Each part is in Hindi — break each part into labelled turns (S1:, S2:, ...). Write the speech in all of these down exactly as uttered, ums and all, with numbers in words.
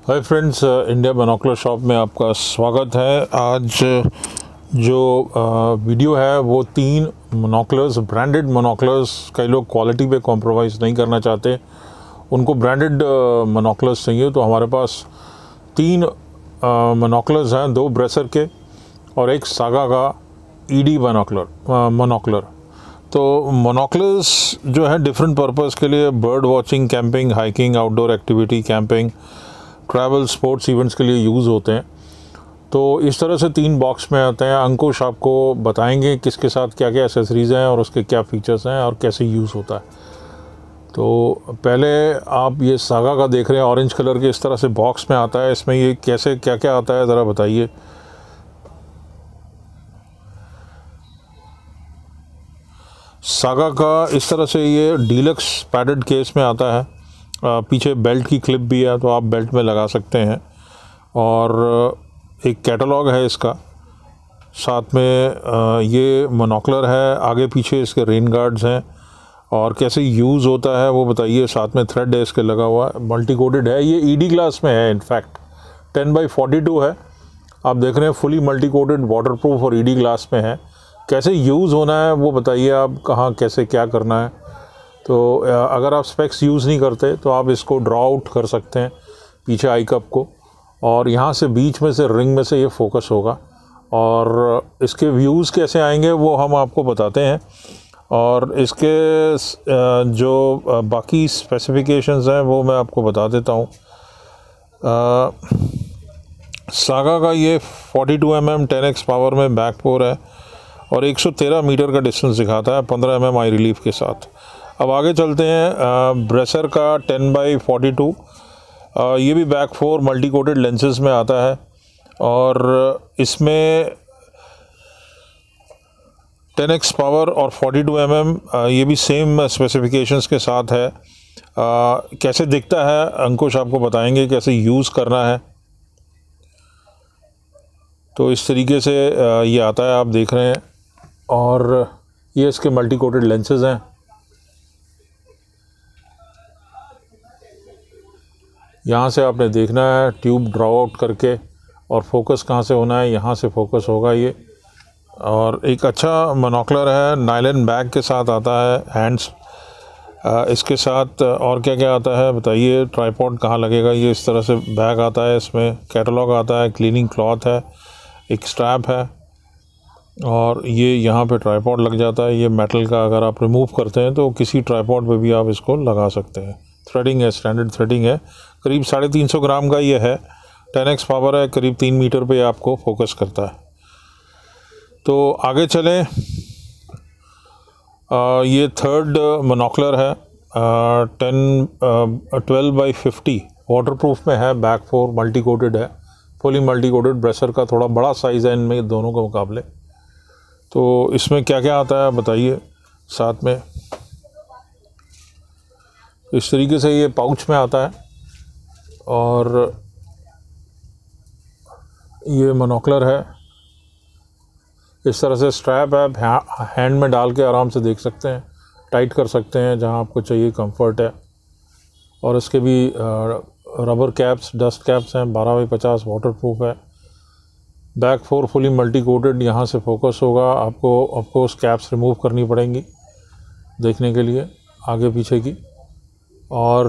S1: हाय फ्रेंड्स, इंडिया बाइनोकुलर शॉप में आपका स्वागत है। आज जो वीडियो है वो तीन मोनोकुलर्स, ब्रांडेड मोनोकुलर्स। कई लोग क्वालिटी पे कॉम्प्रोमाइज़ नहीं करना चाहते, उनको ब्रांडेड मोनोकुलर्स चाहिए। तो हमारे पास तीन मोनोकुलर्स हैं, दो ब्रेसर के और एक सागा का ईडी बाइनोकुलर मोनोकुलर। तो मोनोकुलर्स जो है डिफरेंट पर्पस के लिए, bird watching, camping, hiking, outdoor activity, camping, travel, sports events के लिए यूज़ होते हैं। तो इस तरह से तीन बॉक्स में आते हैं। अंकुश आपको बताएंगे किसके साथ क्या क्या एसेसरीज़ हैं और उसके क्या फ़ीचर्स हैं और कैसे यूज़ होता है। तो पहले आप ये सागा का देख रहे हैं, ऑरेंज कलर के इस तरह से बॉक्स में आता है। इसमें ये कैसे क्या क्या आता है ज़रा बताइए। सागा का इस तरह से ये डीलक्स पैडेड केस में आता है। आ, पीछे बेल्ट की क्लिप भी है, तो आप बेल्ट में लगा सकते हैं। और एक कैटलॉग है इसका, साथ में आ, ये मोनोकुलर है, आगे पीछे इसके रेन गार्ड्स हैं और कैसे यूज़ होता है वो बताइए। साथ में थ्रेड है इसके लगा हुआ, मल्टी कोटेड है। ये ईडी ग्लास में है, in fact ten by forty two है। आप देख रहे हैं fully multi coated, water proof और ईडी ग्लास में है। कैसे यूज़ होना है वो बताइए आप, कहाँ कैसे क्या करना है। तो अगर आप स्पेक्स यूज़ नहीं करते तो आप इसको ड्रॉ आउट कर सकते हैं पीछे आई कप को, और यहाँ से बीच में से रिंग में से ये फोकस होगा। और इसके व्यूज़ कैसे आएंगे वो हम आपको बताते हैं। और इसके जो बाकी स्पेसिफिकेशंस हैं वो मैं आपको बता देता हूँ। सागा का ये forty two M M ten x power में बैक पोर है और एक सौ तेरह मीटर का डिस्टेंस दिखाता है, पंद्रह एम एम आई रिलीफ के साथ। अब आगे चलते हैं। ब्रेसर का टेन बाई फोर्टी टू, ये भी BAK four multi coated lenses में आता है और इसमें टेन एक्स पावर और फोर्टी टू एम एम ये भी सेम स्पेसिफिकेशंस के साथ है। आ, कैसे दिखता है अंकुश आपको बताएंगे, कैसे यूज़ करना है। तो इस तरीके से आ, ये आता है, आप देख रहे हैं। और ये इसके मल्टी कोटेड लेंसेज हैं। यहाँ से आपने देखना है ट्यूब ड्रॉ आउट करके, और फोकस कहाँ से होना है, यहाँ से फोकस होगा ये। और एक अच्छा मोनोकुलर है, नायलॉन बैग के साथ आता है, हैंड्स इसके साथ। और क्या क्या आता है बताइए। ट्राइपॉड कहाँ लगेगा, ये इस तरह से बैग आता है, इसमें कैटलॉग आता है, क्लीनिंग क्लॉथ है, एक स्ट्रैप है और ये यहाँ पे ट्राइपॉड लग जाता है। ये मेटल का अगर आप रिमूव करते हैं तो किसी ट्राइपॉड पे भी आप इसको लगा सकते हैं। थ्रेडिंग है, स्टैंडर्ड थ्रेडिंग है। करीब साढ़े तीन सौ ग्राम का ये है, टेन एक्स पावर है, करीब तीन मीटर पे आपको फोकस करता है। तो आगे चलें। आ, ये थर्ड मोनोकुलर है, ten twelve by fifty, water proof में है, बैक फोर मल्टी कोटेड है, फुली मल्टी कोटेड। ब्रेसर का थोड़ा बड़ा साइज़ है इनमें दोनों के मुकाबले। तो इसमें क्या क्या आता है बताइए साथ में। इस तरीके से ये पाउच में आता है और ये मोनोकुलर है। इस तरह से स्ट्रैप है, हैंड में डाल के आराम से देख सकते हैं, टाइट कर सकते हैं जहां आपको चाहिए, कंफर्ट है। और इसके भी रबर कैप्स, डस्ट कैप्स हैं, बारह बाई पचास, वाटर प्रूफ है। BAK four fully multi coated, यहाँ से फोकस होगा। आपको ऑफकोर्स कैप्स रिमूव करनी पड़ेंगी देखने के लिए आगे पीछे की। और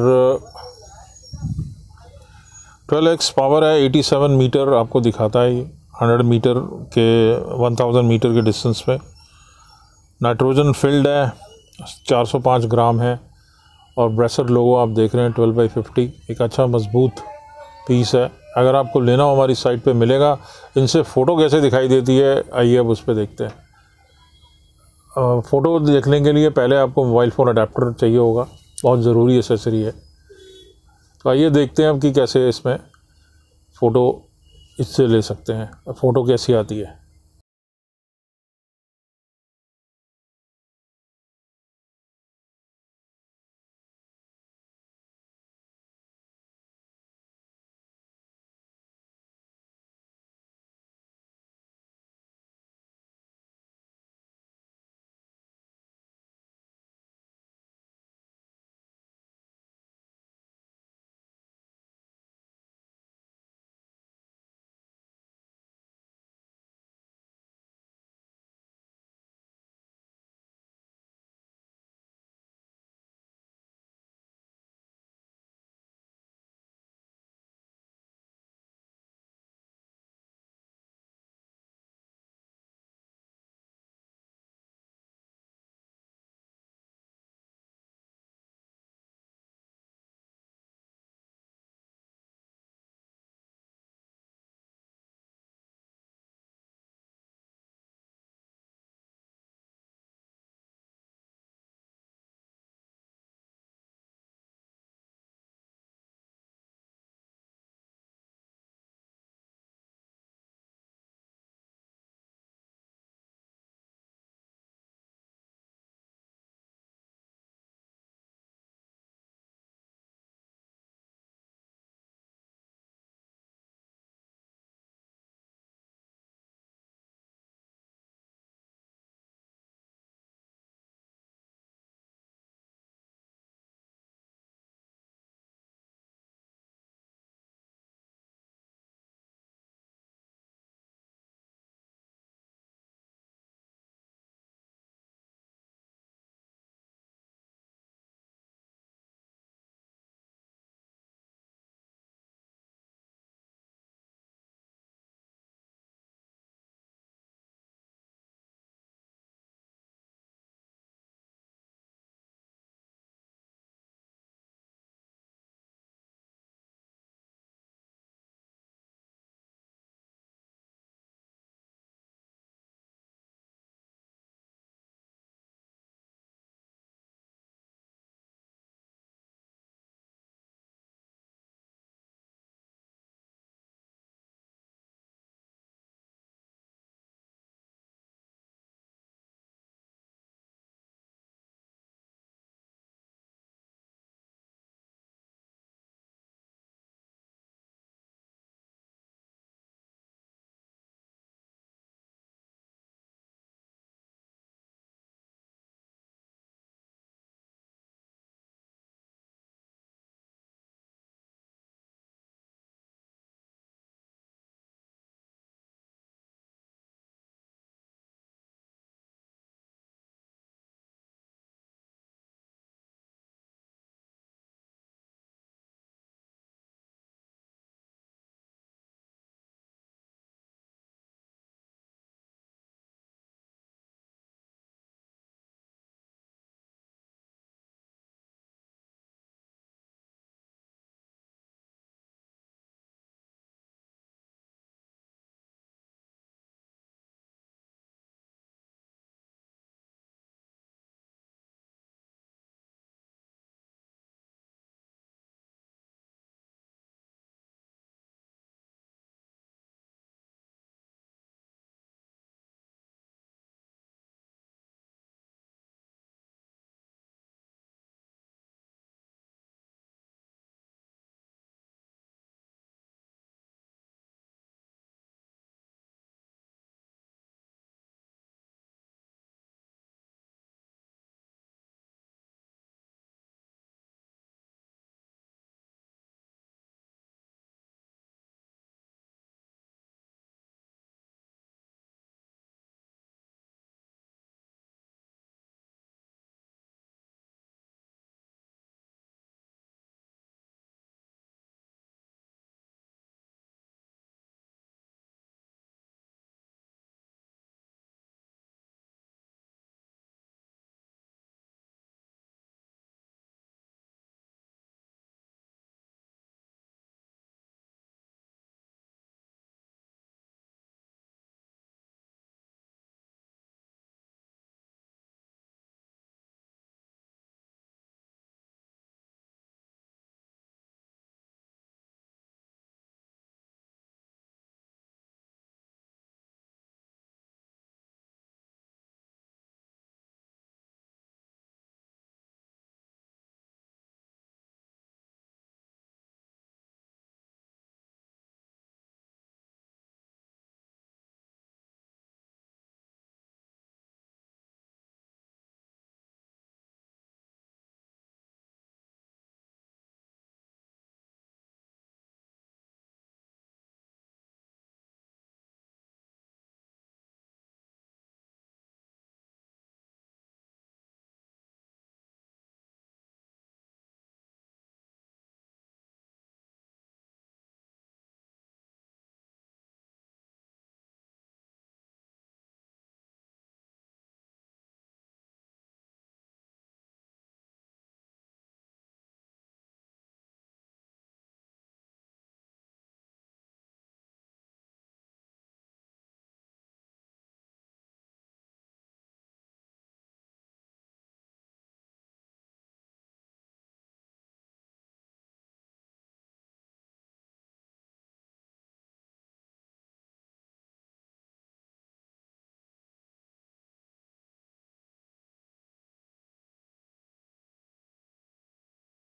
S1: ट्वेल्व एक्स पावर है, सत्तासी मीटर आपको दिखाता है ये, हंड्रेड मीटर के वन थाउज़ेंड मीटर के डिस्टेंस पे। नाइट्रोजन फिल्ड है, चार सौ पाँच ग्राम है। और ब्रेसर लोगो आप देख रहे हैं, ट्वेल्व बाई फिफ्टी, एक अच्छा मजबूत पीस है। अगर आपको लेना हो हमारी साइट पे मिलेगा। इनसे फ़ोटो कैसे दिखाई देती है आइए अब उस पर देखते हैं। फ़ोटो देखने के लिए पहले आपको मोबाइल फ़ोन अडेप्टर चाहिए होगा, बहुत ज़रूरी एसेसरी है। तो आइए देखते हैं अब कि कैसे इसमें फ़ोटो इससे ले सकते हैं, फ़ोटो कैसी आती है।